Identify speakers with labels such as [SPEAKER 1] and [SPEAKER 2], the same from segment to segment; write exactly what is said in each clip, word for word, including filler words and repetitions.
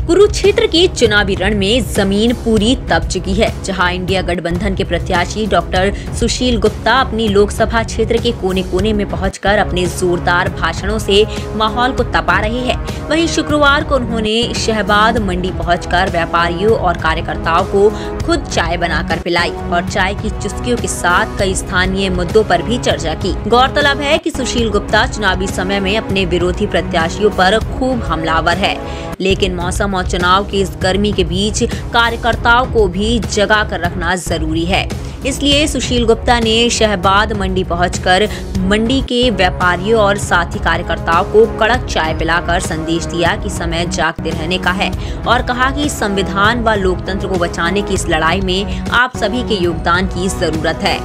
[SPEAKER 1] कुरुक्षेत्र के चुनावी रण में जमीन पूरी तप चुकी है, जहां इंडिया गठबंधन के प्रत्याशी डॉक्टर सुशील गुप्ता अपनी लोकसभा क्षेत्र के कोने कोने में पहुंचकर अपने जोरदार भाषणों से माहौल को तपा रहे हैं। वहीं शुक्रवार को उन्होंने शहबाद मंडी पहुंचकर व्यापारियों और कार्यकर्ताओं को खुद चाय बनाकर पिलाई और चाय की चुस्कियों के साथ कई स्थानीय मुद्दों पर भी चर्चा की। गौरतलब है कि सुशील गुप्ता चुनावी समय में अपने विरोधी प्रत्याशियों पर खूब हमलावर है, लेकिन मौसम और चुनाव की इस गर्मी के बीच कार्यकर्ताओं को भी जगा कर रखना जरूरी है। इसलिए सुशील गुप्ता ने शहबाद मंडी पहुंचकर मंडी के व्यापारियों और साथी कार्यकर्ताओं को कड़क चाय पिलाकर संदेश दिया कि समय जागते रहने का है और कहा कि संविधान व लोकतंत्र को बचाने की इस लड़ाई में आप सभी के योगदान की जरूरत है।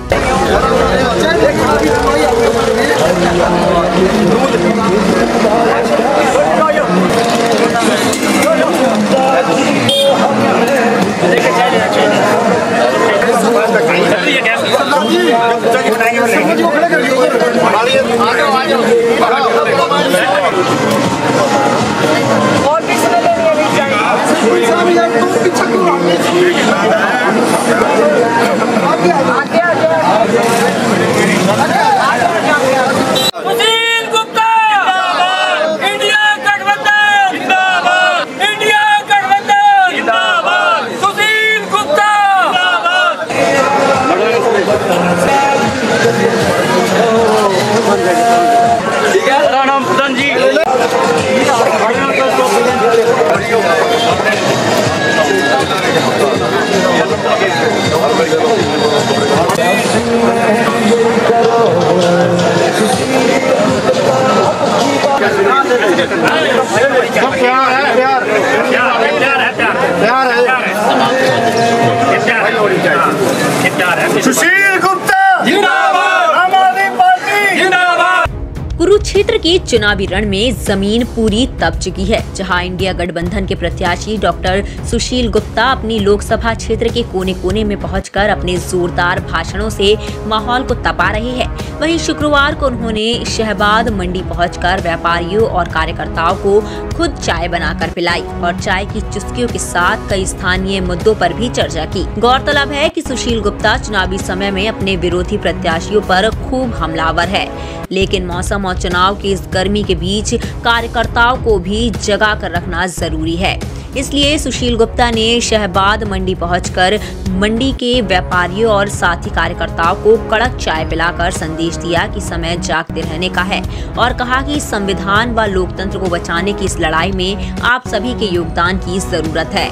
[SPEAKER 2] प्यार है, प्यार प्यार है, प्यार है। सुशील गुप्ता जिंदाबाद, आम आदमी पार्टी जिंदाबाद।
[SPEAKER 1] कुरुक्षेत्र के चुनावी रण में जमीन पूरी तप चुकी है, जहां इंडिया गठबंधन के प्रत्याशी डॉक्टर सुशील गुप्ता अपनी लोकसभा क्षेत्र के कोने कोने में पहुंचकर अपने जोरदार भाषणों से माहौल को तपा रहे हैं। वहीं शुक्रवार को उन्होंने शहबाद मंडी पहुंचकर व्यापारियों और कार्यकर्ताओं को खुद चाय बनाकर पिलाई और चाय की चुस्कियों के साथ कई स्थानीय मुद्दों पर भी चर्चा की। गौरतलब है कि सुशील गुप्ता चुनावी समय में अपने विरोधी प्रत्याशियों पर खूब हमलावर है, लेकिन मौसम और चुनाव की इस गर्मी के बीच कार्यकर्ताओं को भी जगा कर रखना जरूरी है। इसलिए सुशील गुप्ता ने शहबाद मंडी पहुंचकर मंडी के व्यापारियों और साथी कार्यकर्ताओं को कड़क चाय पिलाकर संदेश दिया कि समय जागते रहने का है और कहा कि संविधान व लोकतंत्र को बचाने की इस लड़ाई में आप सभी के योगदान की जरूरत है।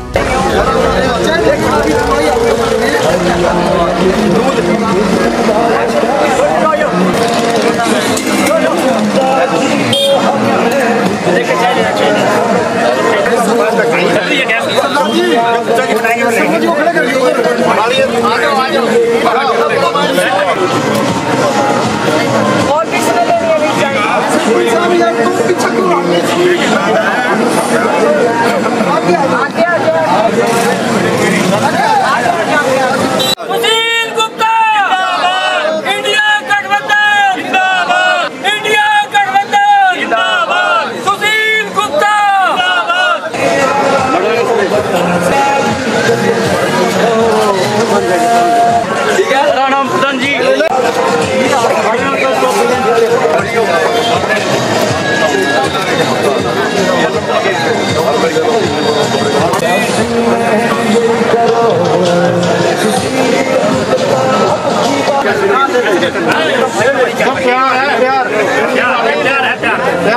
[SPEAKER 2] प्यार है, प्यार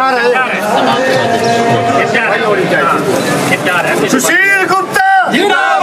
[SPEAKER 2] प्यार है। सुशील गुप्ता जिंदाबाद।